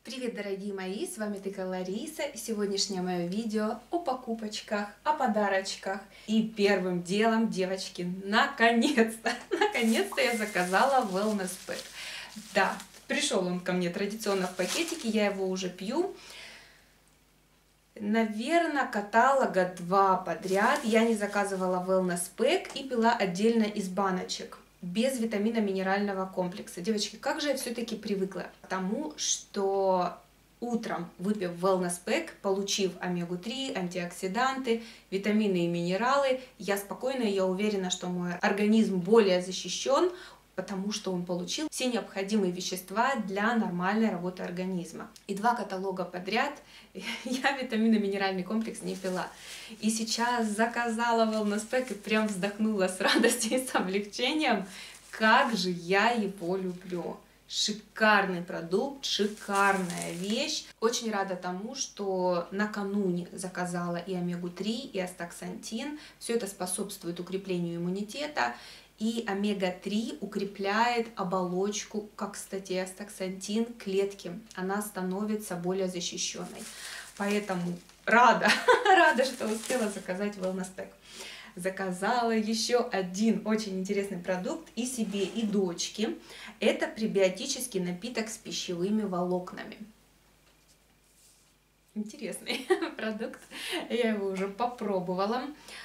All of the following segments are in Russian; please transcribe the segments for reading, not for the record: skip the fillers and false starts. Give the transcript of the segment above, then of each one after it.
Привет, дорогие мои, с вами Тыка Лариса, и сегодняшнее мое видео о покупочках, о подарочках. И первым делом, девочки, наконец-то я заказала Wellness Pack. Да, пришел он ко мне традиционно в пакетике, я его уже пью. Наверное, каталога 2 подряд я не заказывала Wellness Pack и пила отдельно из баночек, без витаминно-минерального комплекса. Девочки, как же я все-таки привыкла к тому, что утром, выпив Wellness Pack, получив омегу-3, антиоксиданты, витамины и минералы, я спокойна и я уверена, что мой организм более защищен, потому что он получил все необходимые вещества для нормальной работы организма. И 2 каталога подряд я витаминно-минеральный комплекс не пила. И сейчас заказала Wellness Pack и прям вздохнула с радостью и с облегчением. Как же я его люблю! Шикарный продукт, шикарная вещь. Очень рада тому, что накануне заказала и омегу-3, и астаксантин. Все это способствует укреплению иммунитета. И омега-3 укрепляет оболочку, как, кстати, астаксантин, клетки. Она становится более защищенной. Поэтому рада, что успела заказать Wellness Pack. Заказала еще один очень интересный продукт и себе, и дочке. Это пребиотический напиток с пищевыми волокнами. Интересный продукт, я его уже попробовала.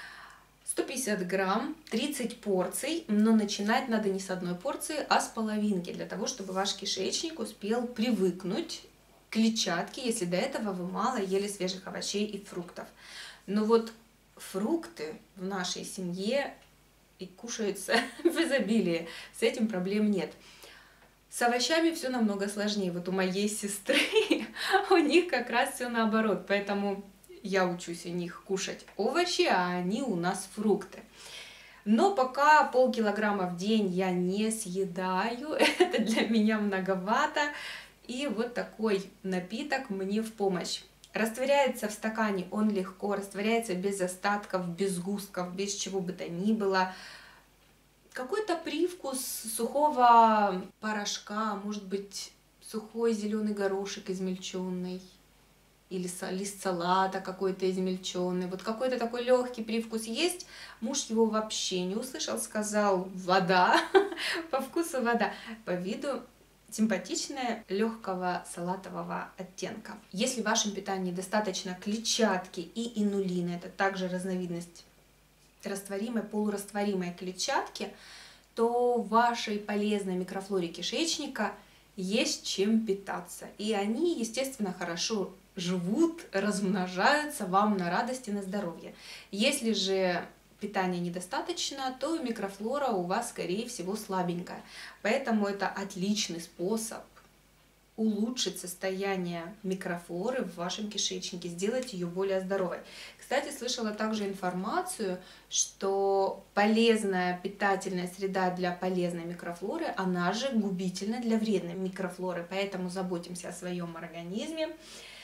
150 грамм, 30 порций, но начинать надо не с одной порции, а с половинки, для того, чтобы ваш кишечник успел привыкнуть к клетчатке, если до этого вы мало ели свежих овощей и фруктов. Но вот фрукты в нашей семье и кушаются в изобилии, с этим проблем нет. С овощами все намного сложнее. Вот у моей сестры, у них как раз все наоборот, поэтому я учусь у них кушать овощи, а они у нас фрукты. Но пока полкилограмма в день я не съедаю, это для меня многовато. И вот такой напиток мне в помощь. Растворяется в стакане он легко, растворяется без остатков, без сгустков, без чего бы то ни было. Какой-то привкус сухого порошка, может быть, сухой зеленый горошек измельченный. Или лист салата какой-то измельченный. Вот какой-то такой легкий привкус есть. Муж его вообще не услышал, сказал вода, по вкусу вода, по виду симпатичная, легкого салатового оттенка. Если в вашем питании достаточно клетчатки и инулина, это также разновидность растворимой, полурастворимой клетчатки, то в вашей полезной микрофлоре кишечника есть чем питаться. И они, естественно, хорошо живут, размножаются вам на радость и на здоровье. Если же питания недостаточно, то микрофлора у вас, скорее всего, слабенькая. Поэтому это отличный способ улучшить состояние микрофлоры в вашем кишечнике, сделать ее более здоровой. Кстати, слышала также информацию, что полезная питательная среда для полезной микрофлоры, она же губительна для вредной микрофлоры. Поэтому заботимся о своем организме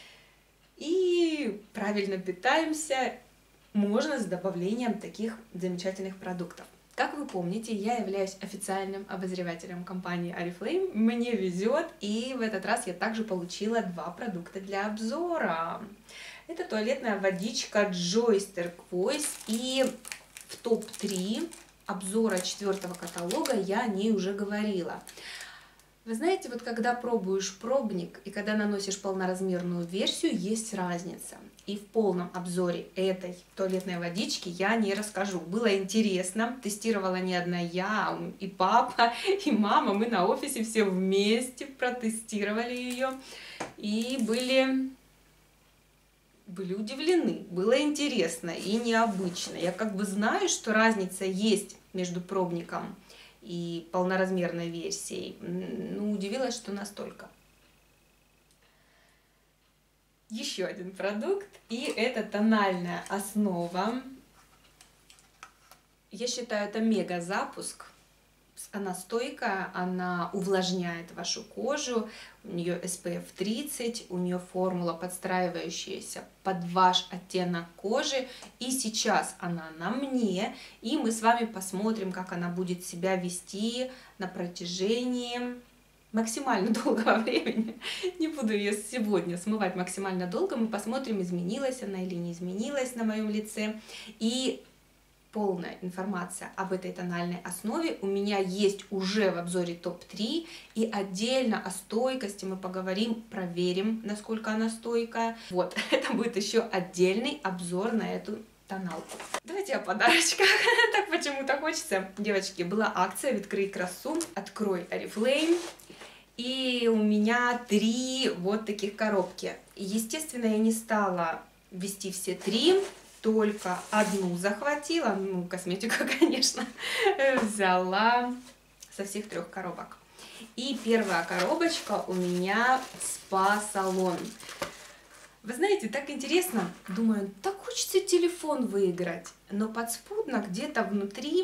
и правильно питаемся, можно с добавлением таких замечательных продуктов. Как вы помните, я являюсь официальным обозревателем компании Oriflame. Мне везет, и в этот раз я также получила 2 продукта для обзора. Это туалетная водичка Joyce Turquoise, и в топ-3 обзора 4-го каталога я о ней уже говорила. Вы знаете, вот когда пробуешь пробник и когда наносишь полноразмерную версию, есть разница. И в полном обзоре этой туалетной водички я не расскажу. Было интересно, тестировала не одна я, и папа, и мама. Мы на офисе все вместе протестировали ее и были удивлены. Было интересно и необычно. Я как бы знаю, что разница есть между пробником и полноразмерной версией. Ну, удивилась, что настолько. Еще один продукт, и это тональная основа. Я считаю, это мега запуск. Она стойкая, она увлажняет вашу кожу, у нее SPF 30, у нее формула, подстраивающаяся под ваш оттенок кожи. И сейчас она на мне, и мы с вами посмотрим, как она будет себя вести на протяжении максимально долгого времени. Не буду ее сегодня смывать максимально долго. Мы посмотрим, изменилась она или не изменилась на моем лице. И полная информация об этой тональной основе у меня есть уже в обзоре топ-3. И отдельно о стойкости мы поговорим, проверим, насколько она стойкая. Вот, это будет еще отдельный обзор на эту тоналку. Давайте о подарочках. Так почему-то хочется. Девочки, была акция «Открой красу», «Открой Oriflame». И у меня 3 вот таких коробки. Естественно, я не стала вести все 3, только одну захватила. Ну, косметику, конечно, взяла со всех 3 коробок. И первая коробочка у меня спа-салон. Вы знаете, так интересно. Думаю, так хочется телефон выиграть. Но подспудно где-то внутри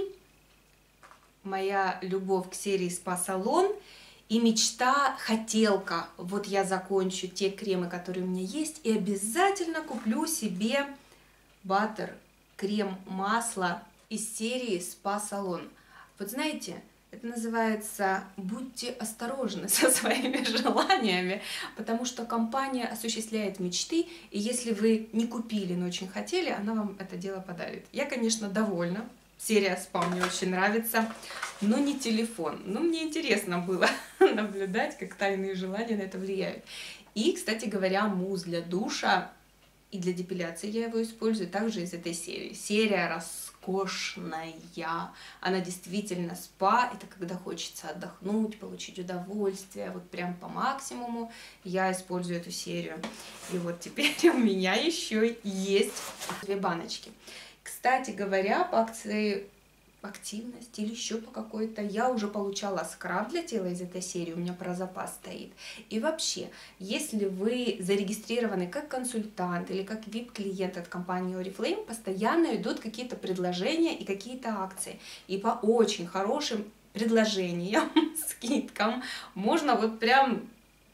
моя любовь к серии спа-салон и мечта, хотелка. Вот я закончу те кремы, которые у меня есть, и обязательно куплю себе баттер, крем-масло из серии спа-салон. Вот знаете, это называется «Будьте осторожны со своими желаниями», потому что компания осуществляет мечты, и если вы не купили, но очень хотели, она вам это дело подарит. Я, конечно, довольна. Серия спа мне очень нравится, но не телефон. Но мне интересно было наблюдать, как тайные желания на это влияют. И, кстати говоря, мусс для душа и для депиляции я его использую также из этой серии. Серия роскошная. Она действительно спа. Это когда хочется отдохнуть, получить удовольствие. Вот прям по максимуму я использую эту серию. И вот теперь у меня еще есть 2 баночки. Кстати говоря, по акции активности или еще по какой-то, я уже получала скраб для тела из этой серии, у меня про запас стоит. И вообще, если вы зарегистрированы как консультант или как VIP-клиент от компании Oriflame, постоянно идут какие-то предложения и какие-то акции. И по очень хорошим предложениям, скидкам, можно вот прям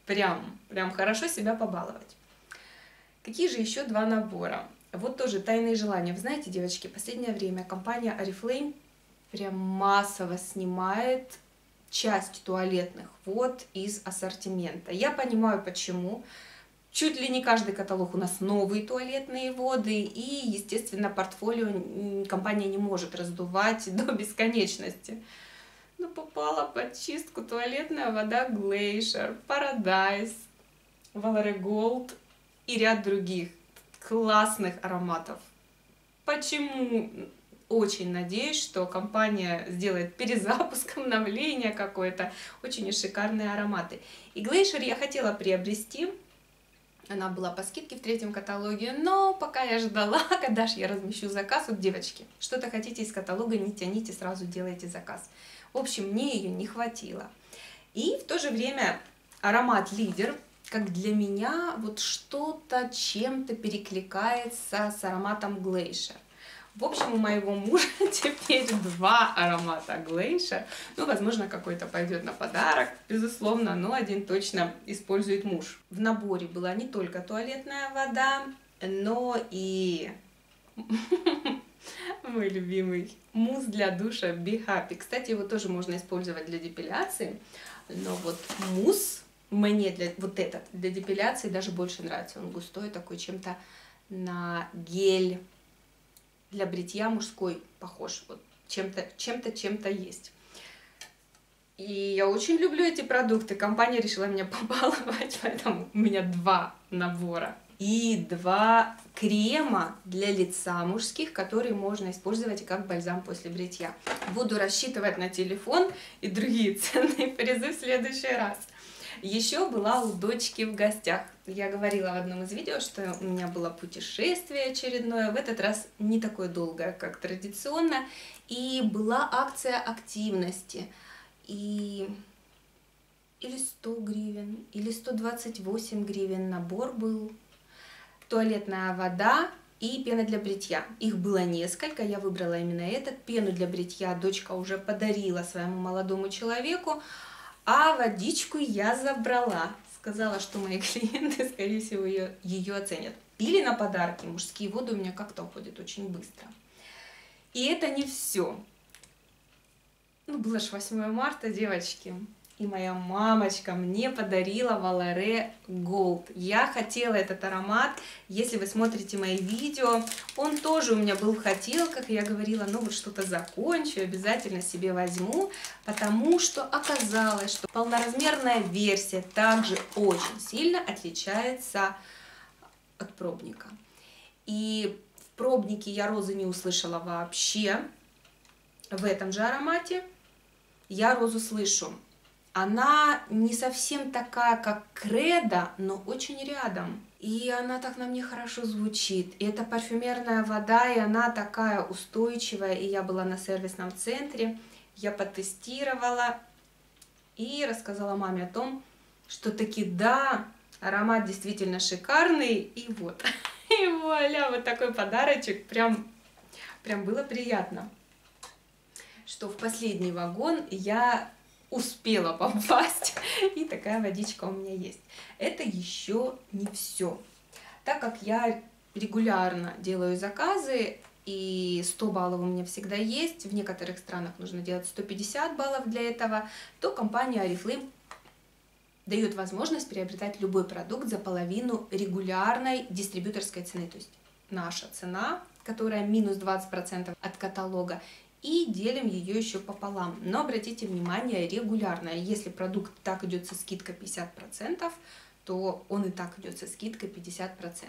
хорошо себя побаловать. Какие же еще 2 набора? Вот тоже тайные желания. Вы знаете, девочки, в последнее время компания Oriflame прям массово снимает часть туалетных вод из ассортимента. Я понимаю, почему. Чуть ли не каждый каталог у нас новые туалетные воды, и, естественно, портфолио компания не может раздувать до бесконечности. Но попала под чистку туалетная вода Glacier, Paradise, Valore Gold и ряд других классных ароматов. Почему? Очень надеюсь, что компания сделает перезапуск, обновление какое-то. Очень шикарные ароматы. И Glacier я хотела приобрести. Она была по скидке в 3-м каталоге, но пока я ждала, когда же я размещу заказ. Вот, девочки, что-то хотите из каталога, не тяните, сразу делайте заказ. В общем, мне ее не хватило. И в то же время аромат Лидер, как для меня, вот что-то чем-то перекликается с ароматом Glacier. В общем, у моего мужа теперь 2 аромата Glacier. Ну, возможно, какой-то пойдет на подарок, безусловно, но один точно использует муж. В наборе была не только туалетная вода, но и мой любимый мусс для душа Be Happy. Кстати, его тоже можно использовать для депиляции, но вот мусс мне для депиляции даже больше нравится. Он густой, такой, чем-то на гель для бритья мужской похож. Вот чем-то есть. И я очень люблю эти продукты. Компания решила меня побаловать, поэтому у меня 2 набора. И 2 крема для лица мужских, которые можно использовать как бальзам после бритья. Буду рассчитывать на телефон и другие ценные призы в следующий раз. Еще была у дочки в гостях. Я говорила в одном из видео, что у меня было путешествие очередное. В этот раз не такое долгое, как традиционно. И была акция активности. Или 100 гривен, или 128 гривен набор был. Туалетная вода и пена для бритья. Их было несколько, я выбрала именно этот. Пену для бритья дочка уже подарила своему молодому человеку. А водичку я забрала. Сказала, что мои клиенты, скорее всего, ее оценят. Или на подарки. Мужские воды у меня как-то уходят очень быстро. И это не все. Ну, было ж 8 марта, девочки. И моя мамочка мне подарила Валаре Gold. Я хотела этот аромат. Если вы смотрите мои видео, он тоже у меня был в хотелках. И я говорила, ну вот что-то закончу, обязательно себе возьму. Потому что оказалось, что полноразмерная версия также очень сильно отличается от пробника. И в пробнике я розы не услышала вообще. В этом же аромате я розу слышу. Она не совсем такая, как Кредо, но очень рядом. И она так на мне хорошо звучит. И это парфюмерная вода, и она такая устойчивая. И я была на сервисном центре, я потестировала и рассказала маме о том, что таки да, аромат действительно шикарный. И вот, и вуаля, вот такой подарочек. Прям было приятно, что в последний вагон я успела попасть, и такая водичка у меня есть. Это еще не все. Так как я регулярно делаю заказы, и 100 баллов у меня всегда есть, в некоторых странах нужно делать 150 баллов для этого, то компания Oriflame дает возможность приобретать любой продукт за половину регулярной дистрибьюторской цены. То есть наша цена, которая минус 20% от каталога, и делим ее еще пополам. Но обратите внимание, регулярно. Если продукт так идет со скидкой 50%, то он и так идет со скидкой 50%.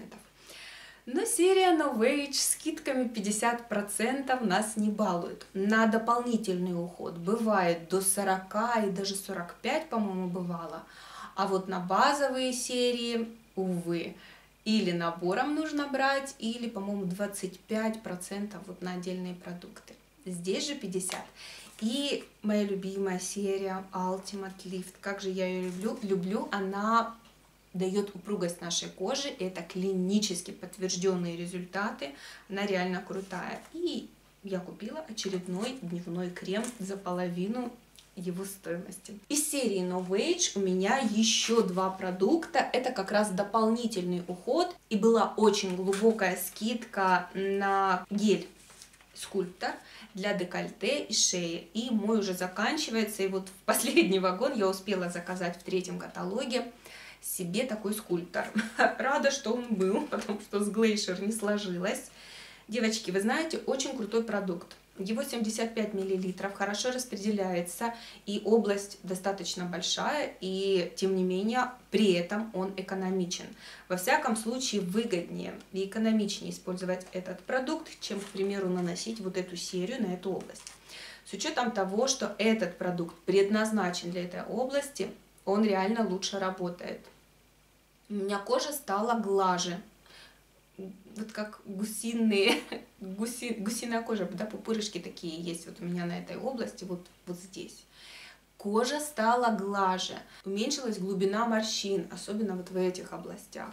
Но серия No Age с скидками 50% нас не балует. На дополнительный уход бывает до 40 и даже 45, по-моему, бывало. А вот на базовые серии, увы, или набором нужно брать, или, по-моему, 25% вот на отдельные продукты. Здесь же 50. И моя любимая серия Ultimate Lift. Как же я ее люблю. Она дает упругость нашей коже. Это клинически подтвержденные результаты. Она реально крутая. И я купила очередной дневной крем за половину его стоимости. Из серии No Age у меня еще два продукта. Это как раз дополнительный уход. И была очень глубокая скидка на гель Скульптор для декольте и шеи. И мой уже заканчивается. И вот в последний вагон я успела заказать в 3-м каталоге себе такой скульптор. Рада, что он был, потому что с Glacier не сложилось. Девочки, вы знаете, очень крутой продукт. Его 75 мл, хорошо распределяется, и область достаточно большая, и тем не менее при этом он экономичен. Во всяком случае выгоднее и экономичнее использовать этот продукт, чем, к примеру, наносить вот эту серию на эту область. С учетом того, что этот продукт предназначен для этой области, он реально лучше работает. У меня кожа стала глаже. Вот как гусиная кожа, да, пупырышки такие есть вот у меня на этой области, вот здесь. Кожа стала глаже, уменьшилась глубина морщин, особенно вот в этих областях.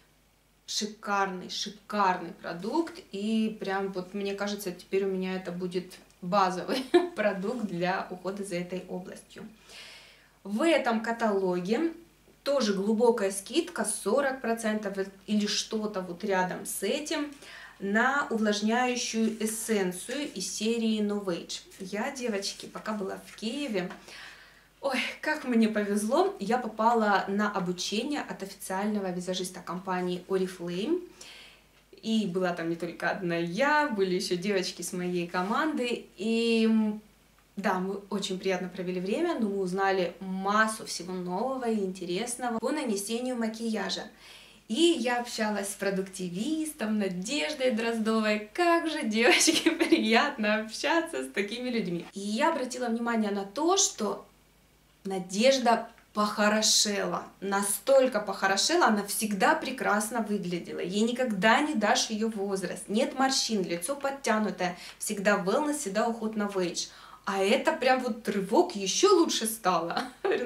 Шикарный продукт, и прям вот мне кажется, теперь у меня это будет базовый продукт для ухода за этой областью. В этом каталоге тоже глубокая скидка 40% или что-то вот рядом с этим на увлажняющую эссенцию из серии No Age. Я, девочки, пока была в Киеве, ой, как мне повезло, я попала на обучение от официального визажиста компании Oriflame. И была там не только одна я, были еще девочки с моей команды. И да, мы очень приятно провели время, но мы узнали массу всего нового и интересного по нанесению макияжа. И я общалась с продуктивистом Надеждой Дроздовой. Как же, девочки, приятно общаться с такими людьми. И я обратила внимание на то, что Надежда похорошела. Настолько похорошела, она всегда прекрасно выглядела. Ей никогда не дашь ее возраст. Нет морщин, лицо подтянутое. Всегда wellness, всегда уход на вейдж. А это прям вот рывок, еще лучше стало.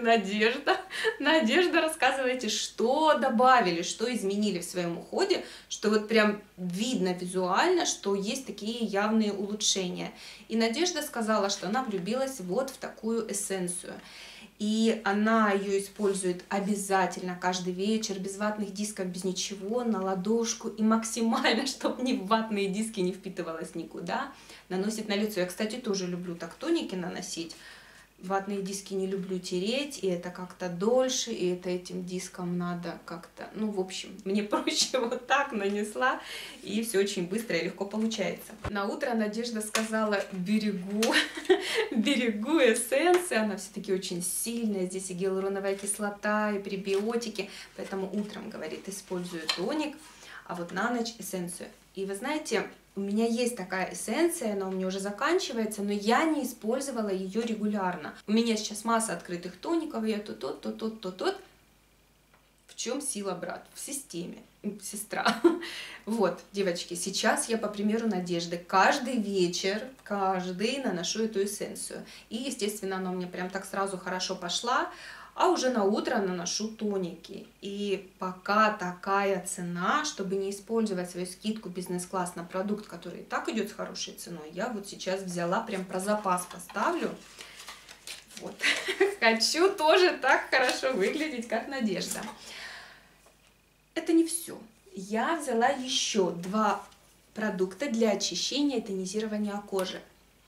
Надежда, рассказывайте, что добавили, что изменили в своем уходе, что вот прям видно визуально, что есть такие явные улучшения. И Надежда сказала, что она влюбилась вот в такую эссенцию. И она ее использует обязательно каждый вечер, без ватных дисков, без ничего, на ладошку. И максимально, чтобы ни ватные диски не впитывалось никуда, наносит на лицо. Я, кстати, тоже люблю так тоники наносить. ватные диски не люблю тереть, и это как-то дольше, и это этим диском надо как-то, ну, в общем, мне проще вот так нанесла, и все очень быстро и легко получается. На утро Надежда сказала: берегу, берегу эссенции, она все-таки очень сильная, здесь и гиалуроновая кислота, и пребиотики, поэтому утром, говорит, использую тоник, а вот на ночь эссенцию. И вы знаете, у меня есть такая эссенция, она у меня уже заканчивается, но я не использовала ее регулярно. У меня сейчас масса открытых тоников, я то тот, то тот, то тот. В чем сила, брат? В системе. Сестра. Вот, девочки, сейчас я, по примеру Надежды, каждый вечер, наношу эту эссенцию. И, естественно, она у меня прям так сразу хорошо пошла. А уже на утро наношу тоники. И пока такая цена, чтобы не использовать свою скидку бизнес-класс на продукт, который и так идет с хорошей ценой, я вот сейчас взяла, прям про запас поставлю. Вот. Хочу тоже так хорошо выглядеть, как Надежда. Это не все. Я взяла еще 2 продукта для очищения и тонизирования кожи.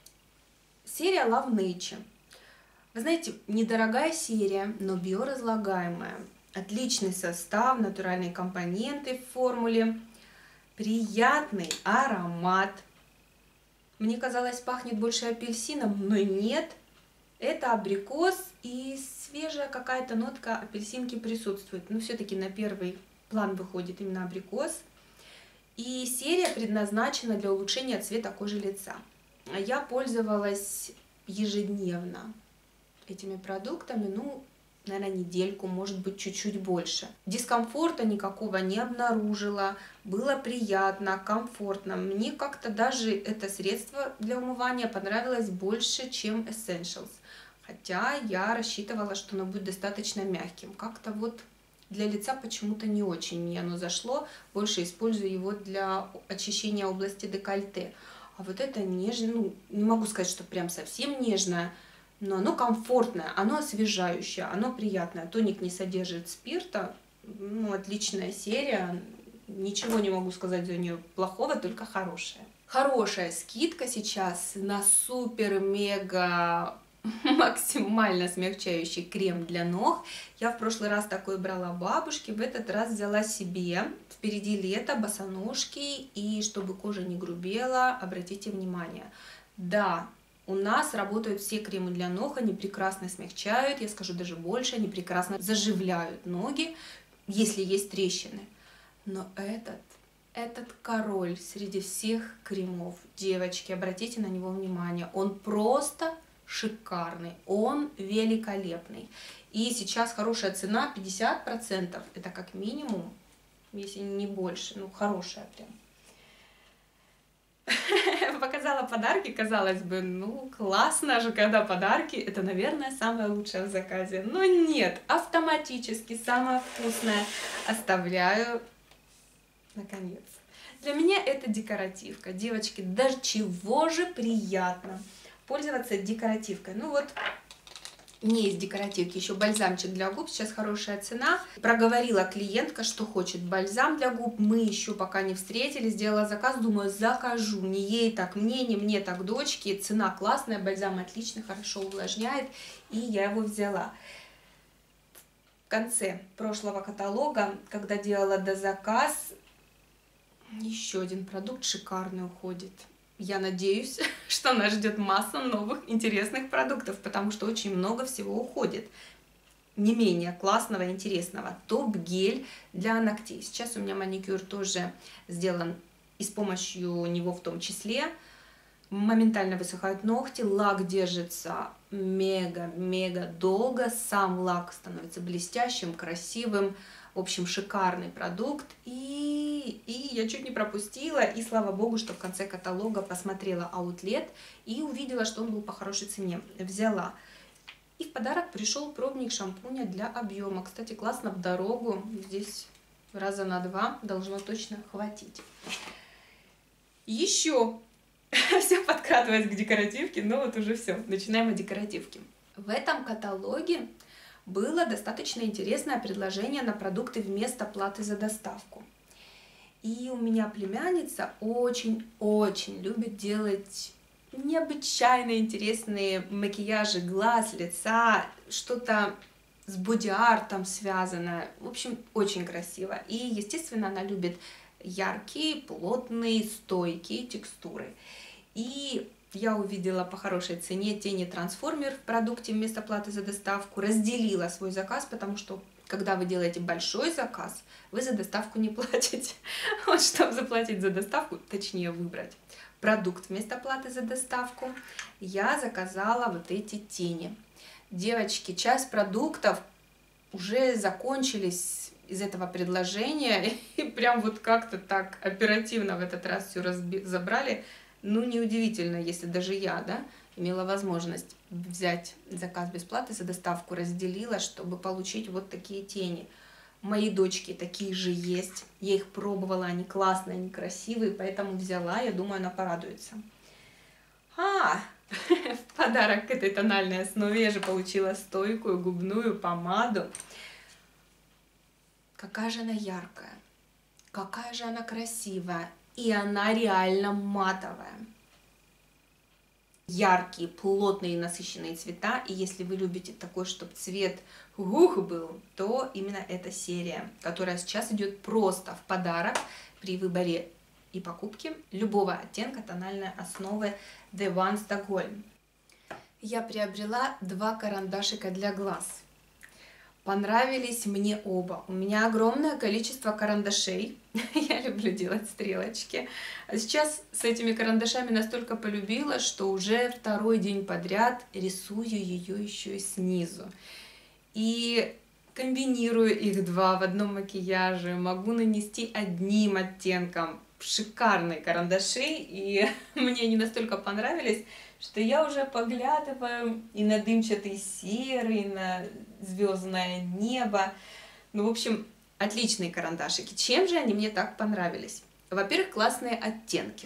Серия Love Nature. Вы знаете, недорогая серия, но биоразлагаемая. Отличный состав, натуральные компоненты в формуле, приятный аромат. Мне казалось, пахнет больше апельсином, но нет. Это абрикос, и свежая какая-то нотка апельсинки присутствует. Но все-таки на первый план выходит именно абрикос. И серия предназначена для улучшения цвета кожи лица. Я пользовалась ежедневно этими продуктами, ну, наверное, недельку, может быть, чуть-чуть больше. Дискомфорта никакого не обнаружила, было приятно, комфортно. Мне как-то даже это средство для умывания понравилось больше, чем Essentials. Хотя я рассчитывала, что оно будет достаточно мягким. Как-то вот для лица почему-то не очень мне оно зашло. Больше использую его для очищения области декольте. А вот это нежное, ну, не могу сказать, что прям совсем нежное, но оно комфортное, оно освежающее, оно приятное. Тоник не содержит спирта, ну, отличная серия, ничего не могу сказать за нее плохого, только хорошая. Хорошая скидка сейчас на супер-мега максимально смягчающий крем для ног. Я в прошлый раз такой брала бабушке, в этот раз взяла себе. Впереди лето, босоножки, и чтобы кожа не грубела, обратите внимание. Да, у нас работают все кремы для ног, они прекрасно смягчают, я скажу даже больше, они прекрасно заживляют ноги, если есть трещины. Но этот король среди всех кремов, девочки, обратите на него внимание, он просто шикарный, он великолепный. И сейчас хорошая цена, 50%, это как минимум, если не больше, ну хорошая прям. Показала подарки, казалось бы, ну классно же, когда подарки, это, наверное, самое лучшее в заказе. Но нет, автоматически самое вкусное оставляю наконец. Для меня это декоративка. Девочки, до чего же приятно пользоваться декоративкой. Ну вот, не из декоративки, еще бальзамчик для губ, сейчас хорошая цена. Проговорила клиентка, что хочет бальзам для губ, мы еще пока не встретились, сделала заказ, думаю, закажу, не ей так, мне, не мне так, дочке, цена классная, бальзам отлично, хорошо увлажняет, и я его взяла. В конце прошлого каталога, когда делала дозаказ, еще один продукт шикарный уходит. Я надеюсь, что нас ждет масса новых интересных продуктов, потому что очень много всего уходит. Не менее классного и интересного. Топ-гель для ногтей. Сейчас у меня маникюр тоже сделан и с помощью него в том числе. Моментально высыхают ногти, лак держится мега-мега долго, сам лак становится блестящим, красивым. В общем, шикарный продукт, и я чуть не пропустила, и слава богу, что в конце каталога посмотрела аутлет и увидела, что он был по хорошей цене. Взяла. И в подарок пришел пробник шампуня для объема. Кстати, классно в дорогу, здесь раза на 2 должно точно хватить. Еще все подкатывается к декоративке, но вот уже все, начинаем о декоративке. В этом каталоге было достаточно интересное предложение на продукты вместо платы за доставку. И у меня племянница очень-очень любит делать необычайно интересные макияжи глаз, лица, что-то с боди-артом связано. В общем, очень красиво. И, естественно, она любит яркие, плотные, стойкие текстуры. И я увидела по хорошей цене тени трансформер в продукте вместо платы за доставку, разделила свой заказ, потому что когда вы делаете большой заказ, вы за доставку не платите. Вот чтобы заплатить за доставку, точнее выбрать продукт вместо платы за доставку, я заказала вот эти тени. Девочки, часть продуктов уже закончились из этого предложения, и прям вот как-то так оперативно в этот раз все забрали. Ну, неудивительно, если даже я, да, имела возможность взять заказ без платы за доставку, разделила, чтобы получить вот такие тени. Мои дочки такие же есть, я их пробовала, они классные, они красивые, поэтому взяла, я думаю, она порадуется. В подарок к этой тональной основе я же получила стойкую губную помаду. Какая же она яркая, какая же она красивая, и она реально матовая. Яркие, плотные, насыщенные цвета, и если вы любите такой, чтобы цвет был, то именно эта серия, которая сейчас идет просто в подарок при выборе и покупке любого оттенка тональной основы The One Stockholm. Я приобрела 2 карандашика для глаз. Понравились мне оба. У меня огромное количество карандашей. Я люблю делать стрелочки. А сейчас с этими карандашами настолько полюбила, что уже второй день подряд рисую ее еще и снизу. И комбинирую их 2 в одном макияже. Могу нанести одним оттенком. Шикарные карандаши. И мне они настолько понравились, что я уже поглядываю и на дымчатый серый, и на звездное небо. Ну, в общем, отличные карандашики. Чем же они мне так понравились? Во-первых, классные оттенки.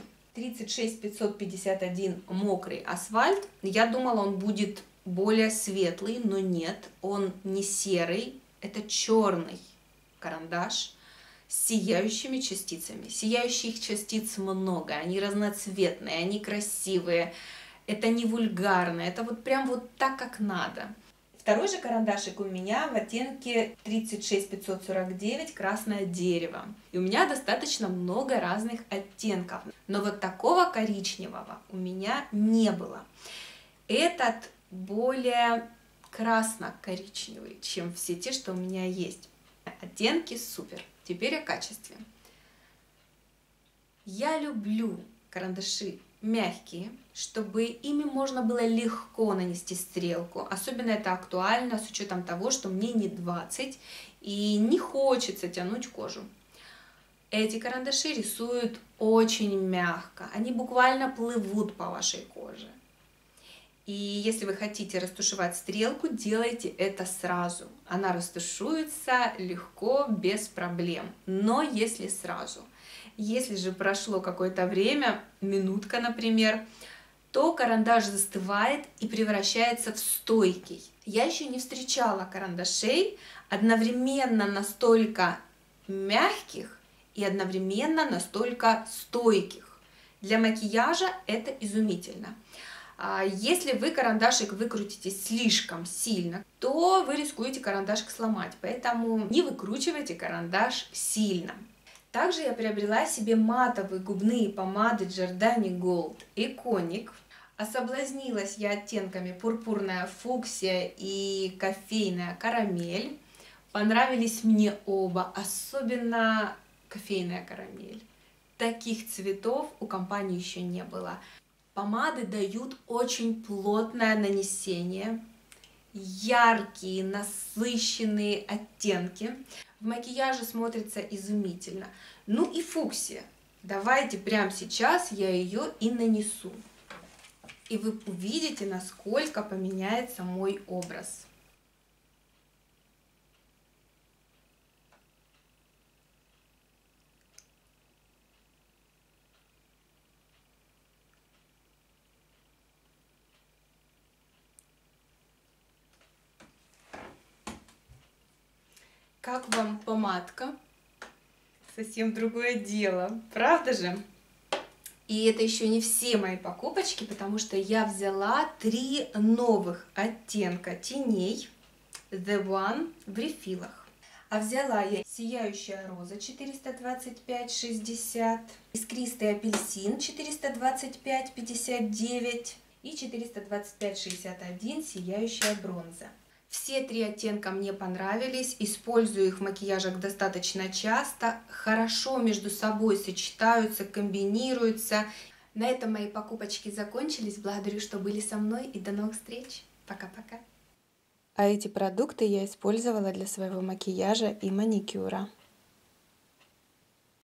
36551 мокрый асфальт. Я думала, он будет более светлый, но нет, он не серый, это черный карандаш с сияющими частицами. Сияющих частиц много, они разноцветные, они красивые. Это не вульгарно, это вот прям вот так, как надо. Второй же карандашик у меня в оттенке 36549 красное дерево. И у меня достаточно много разных оттенков. Но вот такого коричневого у меня не было. Этот более красно-коричневый, чем все те, что у меня есть. Оттенки супер. Теперь о качестве. Я люблю карандаши мягкие, чтобы ими можно было легко нанести стрелку. Особенно это актуально с учетом того, что мне не 20 и не хочется тянуть кожу. Эти карандаши рисуют очень мягко, они буквально плывут по вашей коже. И если вы хотите растушевать стрелку, делайте это сразу. Она растушуется легко, без проблем. Но если сразу. Если же прошло какое-то время, минутка, например, то карандаш застывает и превращается в стойкий. Я еще не встречала карандашей одновременно настолько мягких и одновременно настолько стойких. Для макияжа это изумительно. Если вы карандашик выкрутите слишком сильно, то вы рискуете карандашик сломать, поэтому не выкручивайте карандаш сильно. Также я приобрела себе матовые губные помады Giordani Gold Iconic. Соблазнилась я оттенками пурпурная фуксия и кофейная карамель. Понравились мне оба, особенно кофейная карамель. Таких цветов у компании еще не было. Помады дают очень плотное нанесение, яркие, насыщенные оттенки. В макияже смотрится изумительно. Ну и фуксия. Давайте прямо сейчас я ее и нанесу. И вы увидите, насколько поменяется мой образ. Как вам помадка? Совсем другое дело, правда же? И это еще не все мои покупочки, потому что я взяла 3 новых оттенка теней The One в рефилах. А взяла я сияющая роза 425,60, искристый апельсин 425,59 и 425,61 сияющая бронза. Все 3 оттенка мне понравились, использую их в макияжах достаточно часто, хорошо между собой сочетаются, комбинируются. На этом мои покупочки закончились. Благодарю, что были со мной, и до новых встреч. Пока-пока. А эти продукты я использовала для своего макияжа и маникюра.